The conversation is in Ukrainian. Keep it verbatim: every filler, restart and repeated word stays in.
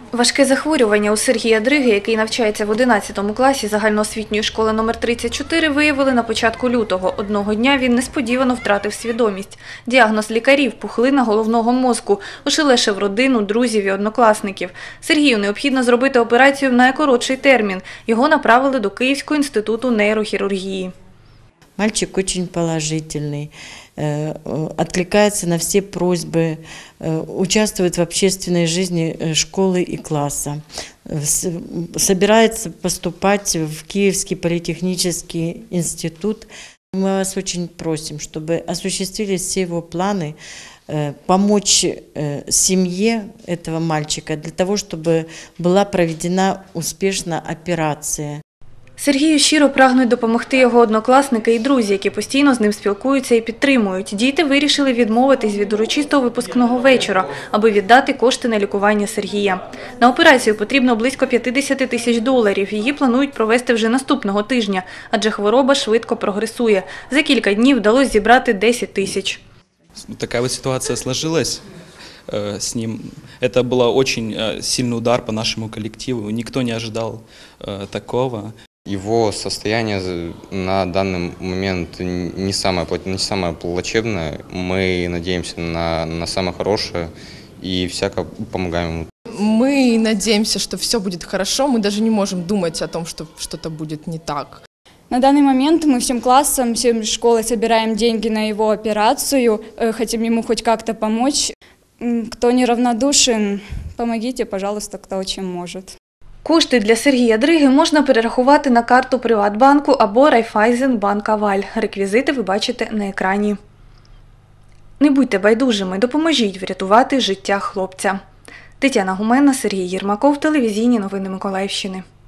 Важке захворювання у Сергія Дриги, який навчається в одинадцятому класі загальноосвітньої школи номер тридцять чотири, виявили на початку лютого. Одного дня він несподівано втратив свідомість. Діагноз лікарів – пухлина головного мозку, ошелешив родину, друзів і однокласників. Сергію необхідно зробити операцію в найкоротший термін. Його направили до Київського інституту нейрохірургії. Мальчик очень положительный, откликается на все просьбы, участвует в общественной жизни школы и класса, собирается поступать в Киевский политехнический институт. Мы вас очень просим, чтобы осуществились все его планы, помочь семье этого мальчика для того, чтобы была проведена успешно операция. Сергію щиро прагнуть допомогти його однокласники і друзі, які постійно з ним спілкуються і підтримують. Діти вирішили відмовитись від урочистого випускного вечора, аби віддати кошти на лікування Сергія. На операцію потрібно близько п'ятдесят тисяч доларів. Її планують провести вже наступного тижня, адже хвороба швидко прогресує. За кілька днів вдалося зібрати десять тисяч. Така ось ситуація сложилась с ним. Это был очень сильный удар по нашему коллективу. Никто не ожидал такого. Его состояние на данный момент не самое, не самое плачевное. Мы надеемся на, на самое хорошее и всяко помогаем ему. Мы надеемся, что все будет хорошо. Мы даже не можем думать о том, что что-то будет не так. На данный момент мы всем классом, всем школой собираем деньги на его операцию, хотим ему хоть как-то помочь. Кто неравнодушен, помогите, пожалуйста, кто чем может. Кошти для Сергія Дриги можна перерахувати на карту Приватбанку або Райфайзенбанк Аваль. Реквізити ви бачите на екрані. Не будьте байдужими, допоможіть врятувати життя хлопця. Тетяна Гуменна, Сергій Єрмаков, телевізійні новини Миколаївщини.